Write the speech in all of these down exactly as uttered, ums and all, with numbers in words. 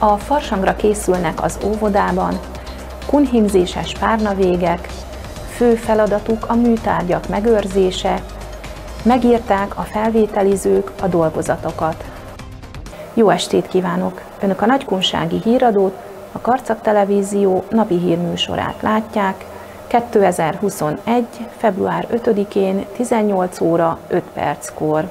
A farsangra készülnek az óvodában, kunhimzéses párnavégek, fő feladatuk a műtárgyak megőrzése, megírták a felvételizők a dolgozatokat. Jó estét kívánok! Önök a nagykunsági híradót, a Karcag Televízió napi hírműsorát látják kétezer-huszonegy. február ötödikén tizennyolc óra öt perckor.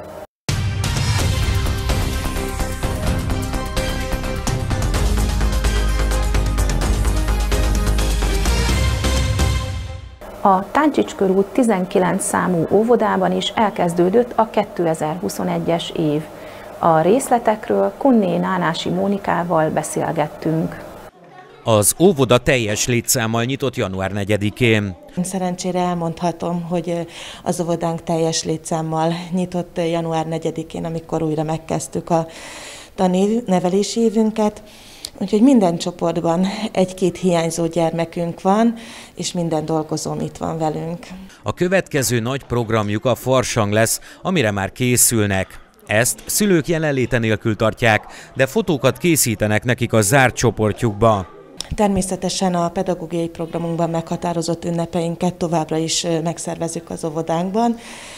A Táncsics körút tizenkilenc számú óvodában is elkezdődött a kétezer-huszonegyes év. A részletekről Kunné Nánási Mónikával beszélgettünk. Az óvoda teljes létszámmal nyitott január negyedikén. Szerencsére elmondhatom, hogy az óvodánk teljes létszámmal nyitott január negyedikén, amikor újra megkezdtük a tanév-nevelési évünket. Úgyhogy minden csoportban egy-két hiányzó gyermekünk van, és minden dolgozóm itt van velünk. A következő nagy programjuk a farsang lesz, amire már készülnek. Ezt szülők jelenléte nélkül tartják, de fotókat készítenek nekik a zárt csoportjukba. Természetesen a pedagógiai programunkban meghatározott ünnepeinket továbbra is megszervezzük az óvodánkban.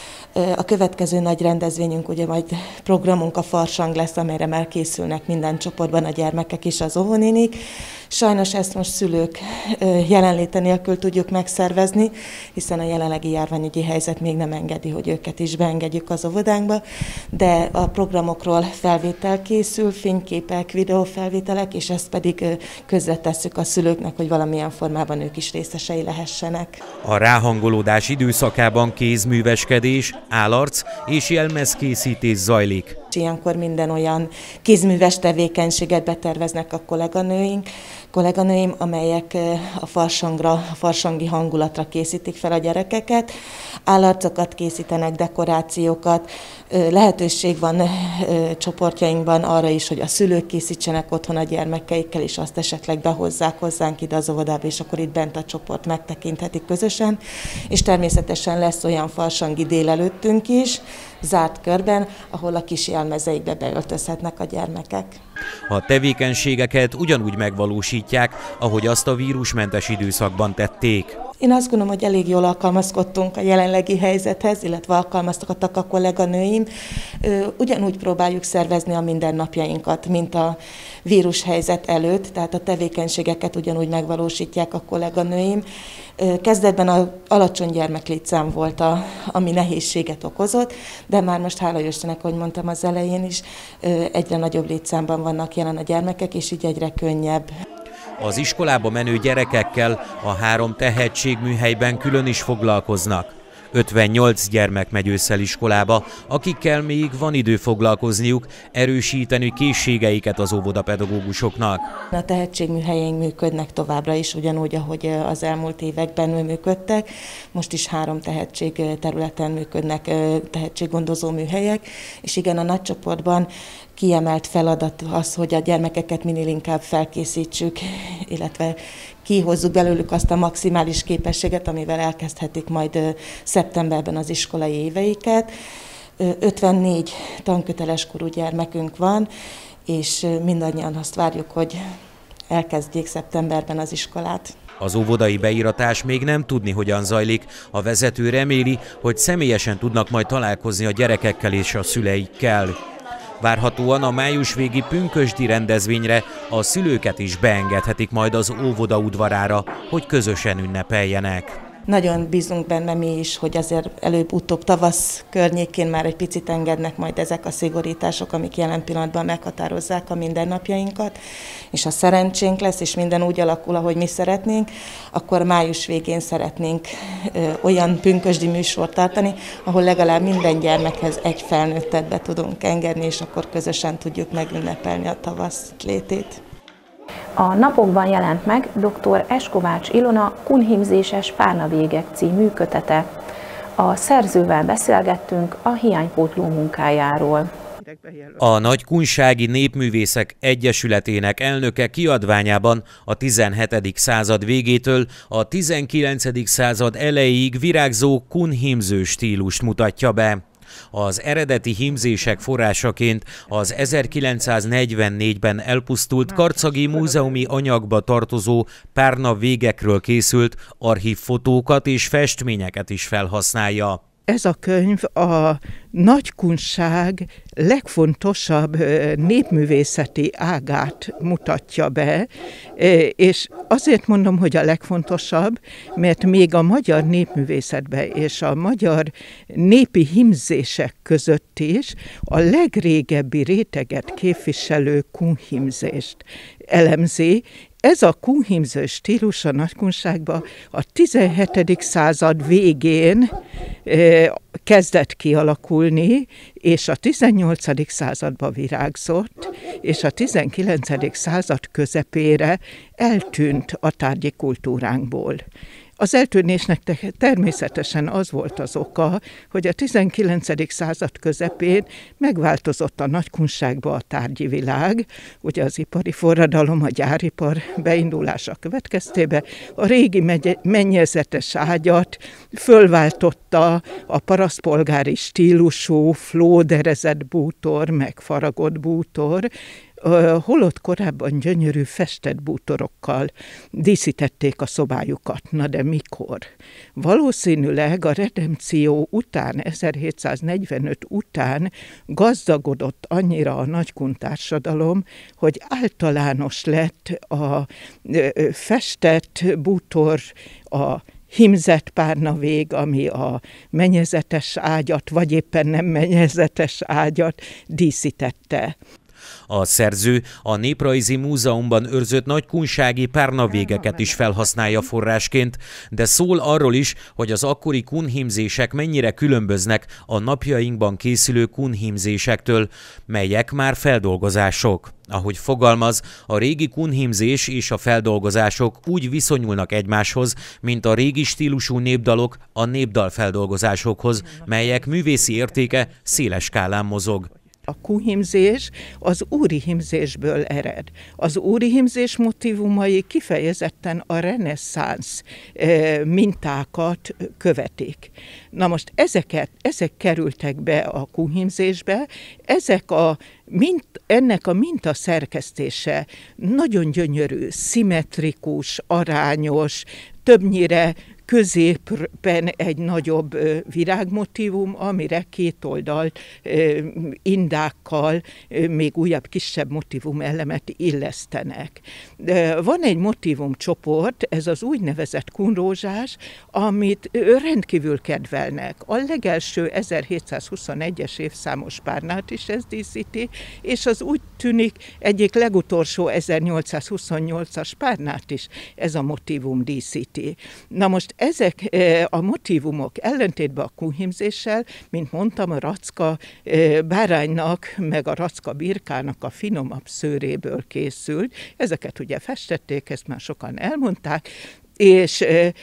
A következő nagy rendezvényünk, ugye majd programunk a farsang lesz, amelyre már készülnek minden csoportban a gyermekek és az óvonénik. Sajnos ezt most szülők jelenléte nélkül tudjuk megszervezni, hiszen a jelenlegi járványügyi helyzet még nem engedi, hogy őket is beengedjük az óvodánkba, de a programokról felvétel készül, fényképek, videófelvételek, és ezt pedig közretesszük a szülőknek, hogy valamilyen formában ők is részesei lehessenek. A ráhangolódás időszakában kézműveskedés, állarc és jelmezkészítés zajlik. Ilyenkor minden olyan kézműves tevékenységet beterveznek a kolléganőink, kolléganőim, amelyek a farsangra, a farsangi hangulatra készítik fel a gyerekeket. Állarcokat készítenek, dekorációkat, lehetőség van csoportjainkban arra is, hogy a szülők készítsenek otthon a gyermekeikkel, és azt esetleg behozzák hozzánk ide az óvodába, és akkor itt bent a csoport megtekinthetik közösen. És természetesen lesz olyan farsangi délelőttünk is, zárt körben, ahol a kis jelmezeikbe beöltözhetnek a gyermekek. A tevékenységeket ugyanúgy megvalósítják, ahogy azt a vírusmentes időszakban tették. Én azt gondolom, hogy elég jól alkalmazkodtunk a jelenlegi helyzethez, illetve alkalmazkodtak a kolléganőim. Ugyanúgy próbáljuk szervezni a mindennapjainkat, mint a vírushelyzet előtt, tehát a tevékenységeket ugyanúgy megvalósítják a kolléganőim. Kezdetben az alacsony gyermeklétszám volt, a, ami nehézséget okozott, de már most hála Istennek, ahogy mondtam az elején is, egyre nagyobb létszámban vannak jelen a gyermekek, és így egyre könnyebb. Az iskolába menő gyerekekkel a három tehetségműhelyben külön is foglalkoznak. ötvennyolc gyermek megy ősszel iskolába, akikkel még van idő foglalkozniuk, erősíteni készségeiket az óvodapedagógusoknak. A tehetségműhelyeink működnek továbbra is, ugyanúgy, ahogy az elmúlt években működtek. Most is három tehetség területen működnek tehetséggondozó műhelyek, és igen, a nagycsoportban kiemelt feladat az, hogy a gyermekeket minél inkább felkészítsük, illetve kihozzuk belőlük azt a maximális képességet, amivel elkezdhetik majd szeptemberben az iskolai éveiket. ötvennégy tanköteles korú gyermekünk van, és mindannyian azt várjuk, hogy elkezdjék szeptemberben az iskolát. Az óvodai beíratás még nem tudni, hogyan zajlik. A vezető reméli, hogy személyesen tudnak majd találkozni a gyerekekkel és a szüleikkel. Várhatóan a május végi pünkösdi rendezvényre a szülőket is beengedhetik majd az óvoda udvarára, hogy közösen ünnepeljenek. Nagyon bízunk benne mi is, hogy azért előbb-utóbb tavasz környékén már egy picit engednek majd ezek a szigorítások, amik jelen pillanatban meghatározzák a mindennapjainkat, és ha szerencsénk lesz, és minden úgy alakul, ahogy mi szeretnénk, akkor május végén szeretnénk ö, olyan pünkösdi műsort tartani, ahol legalább minden gyermekhez egy felnőttet be tudunk engedni, és akkor közösen tudjuk megünnepelni a tavasz létét. A napokban jelent meg dr. Eskovács Ilona Kunhimzéses párnavégek című kötete. A szerzővel beszélgettünk a hiánypótló munkájáról. A Nagykunsági Népművészek Egyesületének elnöke kiadványában a tizenhetedik század végétől a tizenkilencedik század elejéig virágzó kunhimző stílust mutatja be. Az eredeti hímzések forrásaként az ezerkilencszáznegyvennégyben elpusztult karcagi múzeumi anyagba tartozó párna végekről készült archívfotókat és festményeket is felhasználja. Ez a könyv a nagykunság legfontosabb népművészeti ágát mutatja be, és azért mondom, hogy a legfontosabb, mert még a magyar népművészetben és a magyar népi hímzések között is a legrégebbi réteget képviselő kunhímzést elemzi. Ez a kunhímző stílus a nagykunságban a tizenhetedik század végén e, kezdett kialakulni, és a tizennyolcadik században virágzott, és a tizenkilencedik század közepére eltűnt a tárgyi kultúránkból. Az eltűnésnek természetesen az volt az oka, hogy a tizenkilencedik század közepén megváltozott a nagykunságba a tárgyi világ, ugye az ipari forradalom, a gyáripar beindulása következtében a régi mennyezetes ágyat fölváltotta a parasztpolgári stílusú, flóderezett bútor, meg faragott bútor, holott korábban gyönyörű festett bútorokkal díszítették a szobájukat. Na de mikor? Valószínűleg a redempció után, ezerhétszáznegyvenöt után gazdagodott annyira a nagykun társadalom, hogy általános lett a festett bútor, a hímzett párnavég, ami a mennyezetes ágyat, vagy éppen nem mennyezetes ágyat díszítette. A szerző a Néprajzi Múzeumban őrzött nagykunsági párnavégeket is felhasználja forrásként, de szól arról is, hogy az akkori kunhímzések mennyire különböznek a napjainkban készülő kunhímzésektől, melyek már feldolgozások. Ahogy fogalmaz, a régi kunhímzés és a feldolgozások úgy viszonyulnak egymáshoz, mint a régi stílusú népdalok a népdalfeldolgozásokhoz, melyek művészi értéke széles skálán mozog. A kunhímzés az úri hímzésből ered. Az úri hímzés motívumai kifejezetten a reneszánsz mintákat követik. Na most ezeket, ezek kerültek be a kunhímzésbe, ezek a mint, ennek a minta szerkesztése nagyon gyönyörű, szimmetrikus, arányos, többnyire középen egy nagyobb virágmotívum, amire két oldalt indákkal még újabb, kisebb motívum elemet illesztenek. De van egy motívumcsoport, ez az úgynevezett kunrózsás, amit rendkívül kedvelnek. A legelső ezerhétszázhuszonegyes évszámos párnát is ez díszíti, és az úgy tűnik egyik legutolsó ezernyolcszázhuszonnyolcas párnát is ez a motívum díszíti. Na most ezek a motívumok ellentétben a kunhímzéssel, mint mondtam, a racka báránynak, meg a racka birkának a finomabb szőréből készült. Ezeket ugye festették, ezt már sokan elmondták, és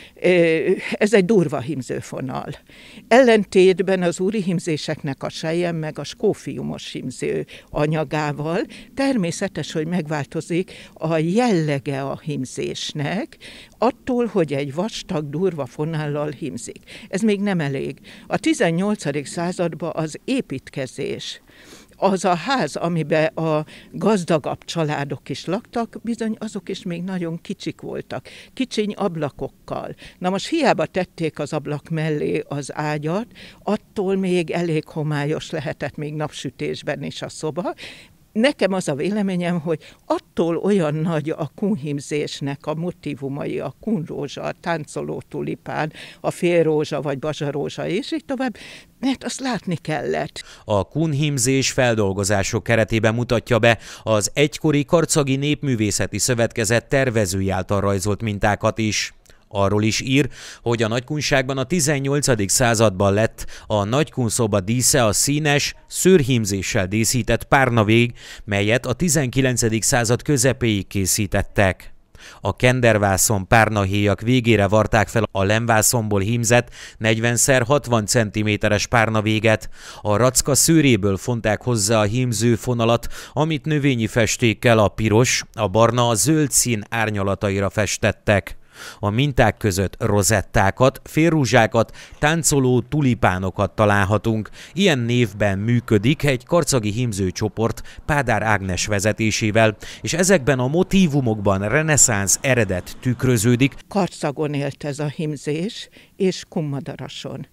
ez egy durva hímzőfonal. Ellentétben az úri hímzéseknek a selyem meg a skófiumos hímző anyagával természetes, hogy megváltozik a jellege a hímzésnek, attól, hogy egy vastag, durva fonállal hímzik. Ez még nem elég. A tizennyolcadik században az építkezés, az a ház, amiben a gazdagabb családok is laktak, bizony azok is még nagyon kicsik voltak, kicsiny ablakokkal. Na most hiába tették az ablak mellé az ágyat, attól még elég homályos lehetett még napsütésben is a szoba. Nekem az a véleményem, hogy attól olyan nagy a kunhímzésnek a motívumai, a kunrózsa, a táncoló tulipán, a félrózsa vagy bazsarózsa, és így tovább, mert azt látni kellett. A kunhímzés feldolgozások keretében mutatja be az egykori Karcagi Népművészeti Szövetkezet tervezői által rajzolt mintákat is. Arról is ír, hogy a nagykunságban a tizennyolcadik században lett a nagykunszoba dísze a színes, szőrhímzéssel díszített párnavég, melyet a tizenkilencedik század közepéig készítettek. A kendervászon párnahéjak végére varták fel a lemvászonból hímzett negyven szer hatvan centiméteres párnavéget, a racka szőréből fonták hozzá a hímző fonalat, amit növényi festékkel a piros, a barna, a zöld szín árnyalataira festettek. A minták között rozettákat, félrúzsákat, táncoló tulipánokat találhatunk. Ilyen névben működik egy karcagi hímzőcsoport Pádár Ágnes vezetésével, és ezekben a motívumokban reneszánsz eredet tükröződik. Karcagon élt ez a hímzés, és Kunmadarason.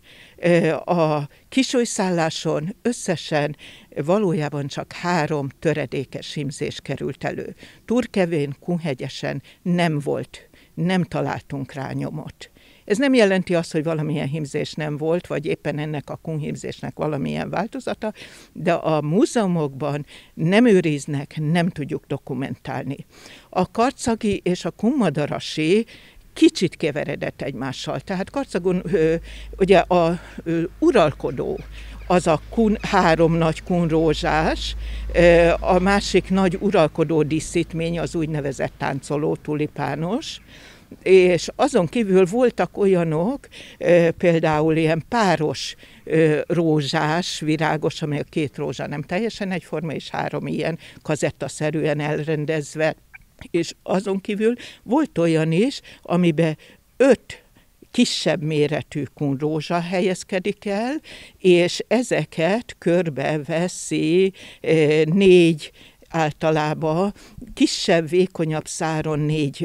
A Kisújszálláson összesen valójában csak három töredékes hímzés került elő. Turkevén, Kunhegyesen nem volt, nem találtunk rá nyomot. Ez nem jelenti azt, hogy valamilyen hímzés nem volt, vagy éppen ennek a kunhímzésnek valamilyen változata, de a múzeumokban nem őriznek, nem tudjuk dokumentálni. A karcagi és a kunmadarasi kicsit keveredett egymással. Tehát Karcagon ugye a uralkodó, az a kun, három nagy kunrózsás, a másik nagy uralkodó díszítmény az úgynevezett táncoló tulipános, és azon kívül voltak olyanok, például ilyen páros rózsás, virágos, amely a két rózsa nem teljesen egyforma, és három ilyen kazettaszerűen elrendezve. És azon kívül volt olyan is, amiben öt kisebb méretű kunrózsa helyezkedik el, és ezeket körbeveszi négy általában kisebb, vékonyabb száron négy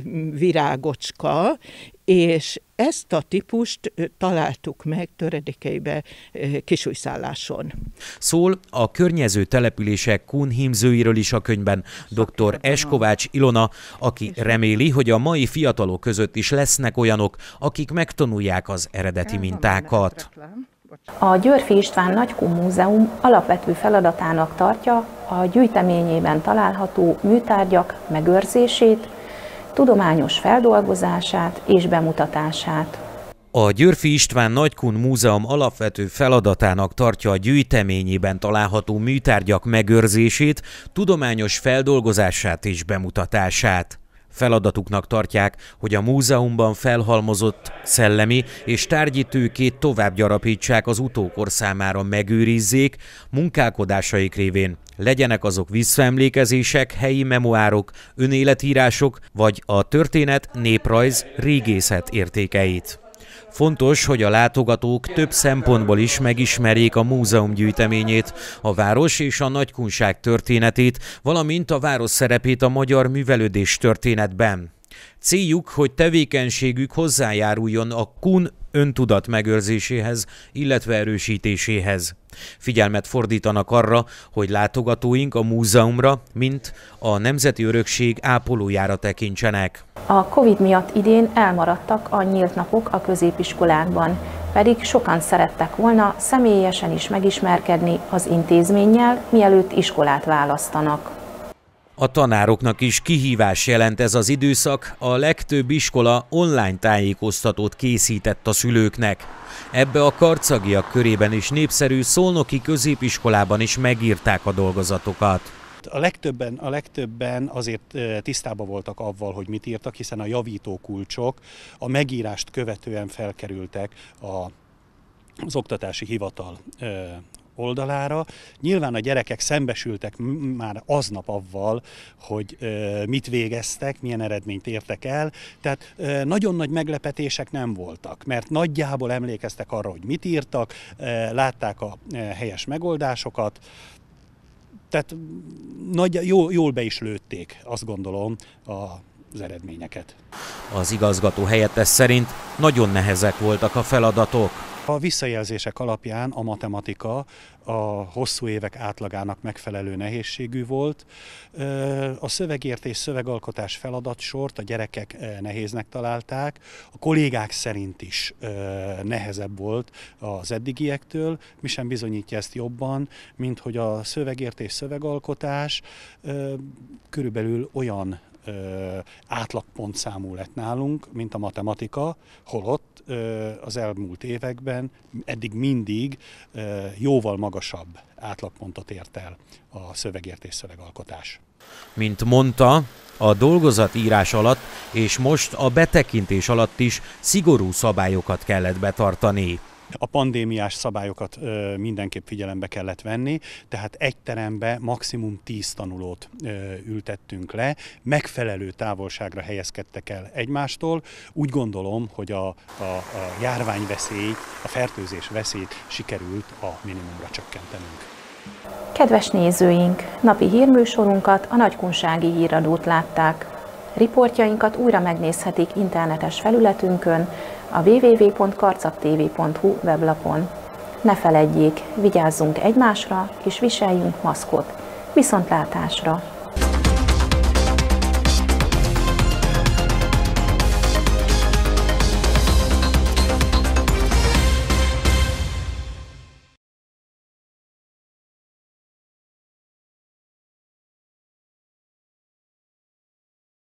virágocska, és ezt a típust találtuk meg töredékeibe Kisújszálláson. Szól a környező települések kunhímzőiről is a könyvben dr. Eskovács Ilona, aki reméli, hogy a mai fiatalok között is lesznek olyanok, akik megtanulják az eredeti mintákat. A Györffy István Nagykun Múzeum alapvető feladatának tartja a gyűjteményében található műtárgyak megőrzését, tudományos feldolgozását és bemutatását. A Györffy István Nagykun Múzeum alapvető feladatának tartja a gyűjteményében található műtárgyak megőrzését, tudományos feldolgozását és bemutatását. Feladatuknak tartják, hogy a múzeumban felhalmozott szellemi és tárgyi tőkét tovább gyarapítsák, az utókor számára megőrizzék, munkálkodásaik révén legyenek azok visszaemlékezések, helyi memoárok, önéletírások, vagy a történet, néprajz, régészet értékeit. Fontos, hogy a látogatók több szempontból is megismerjék a múzeum gyűjteményét, a város és a nagykunság történetét, valamint a város szerepét a magyar művelődés történetben. Céljuk, hogy tevékenységük hozzájáruljon a kun öntudat megőrzéséhez, illetve erősítéséhez. Figyelmet fordítanak arra, hogy látogatóink a múzeumra, mint a nemzeti örökség ápolójára tekintsenek. A Covid miatt idén elmaradtak a nyílt napok a középiskolákban, pedig sokan szerettek volna személyesen is megismerkedni az intézménnyel, mielőtt iskolát választanak. A tanároknak is kihívás jelent ez az időszak, a legtöbb iskola online tájékoztatót készített a szülőknek. Ebbe a karcagiak körében is népszerű szolnoki középiskolában is megírták a dolgozatokat. A legtöbben, a legtöbben azért tisztában voltak avval, hogy mit írtak, hiszen a javító kulcsok a megírást követően felkerültek a, az oktatási hivatal oldalára. Nyilván a gyerekek szembesültek már aznap avval, hogy mit végeztek, milyen eredményt értek el, tehát nagyon nagy meglepetések nem voltak, mert nagyjából emlékeztek arra, hogy mit írtak, látták a helyes megoldásokat, tehát nagy, jól, jól be is lőtték, azt gondolom, az eredményeket. Az igazgató helyettes szerint nagyon nehezek voltak a feladatok. A visszajelzések alapján a matematika a hosszú évek átlagának megfelelő nehézségű volt. A szövegértés, szövegalkotás feladatsort a gyerekek nehéznek találták, a kollégák szerint is nehezebb volt az eddigiektől, mi sem bizonyítja ezt jobban, mint hogy a szövegértés, szövegalkotás körülbelül olyan Ö, átlagpontszámú lett nálunk, mint a matematika, holott ö, az elmúlt években eddig mindig ö, jóval magasabb átlagpontot ért el a szövegértés, szövegalkotás. Mint mondta, a dolgozatírás alatt és most a betekintés alatt is szigorú szabályokat kellett betartani. A pandémiás szabályokat mindenképp figyelembe kellett venni, tehát egy terembe maximum tíz tanulót ültettünk le, megfelelő távolságra helyezkedtek el egymástól. Úgy gondolom, hogy a, a, a járványveszély, a fertőzés veszélyt sikerült a minimumra csökkentenünk. Kedves nézőink, napi hírműsorunkat, a Nagykunsági Híradót látták. Riportjainkat újra megnézhetik internetes felületünkön, a double-u double-u double-u pont karcagtv pont hu weblapon. Ne feledjék, vigyázzunk egymásra és viseljünk maszkot. Viszontlátásra!